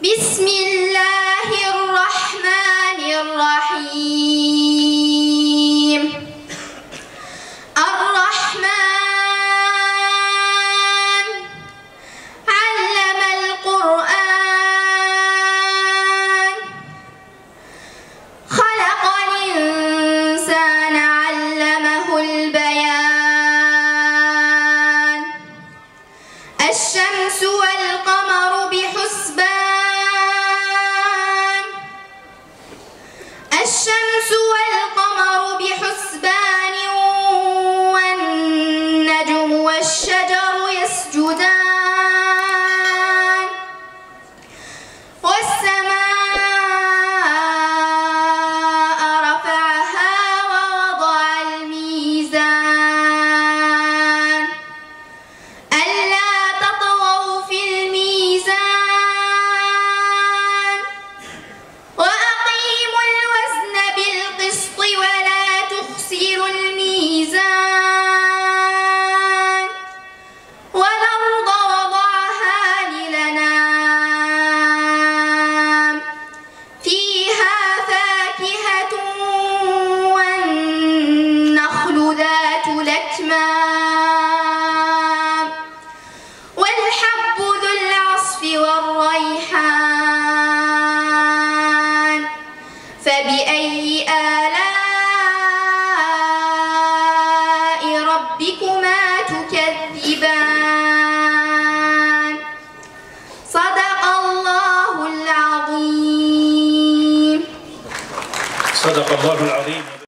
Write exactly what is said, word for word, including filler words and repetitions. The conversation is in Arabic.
بسم الله الرحمن الرحيم. الرحمن علم القرآن، خلق الإنسان علمه البيان. الشمس والقمر بحسبان، الشمس والقمر بحسبان، والنجم والشجر يسجدان، والسماء رفعها ووضع الميزان ألا تطغوا في الميزان وأقيموا الوزن بالقسط ولا تخسروا الميزان. والأرض وضعها للأنام، فيها فاكهة والنخل ذات الأكمام، والحب ذو العصف والريحان. فبأي آلاء ربكما تكذبان؟ صدق الله العظيم. صدق الله العظيم.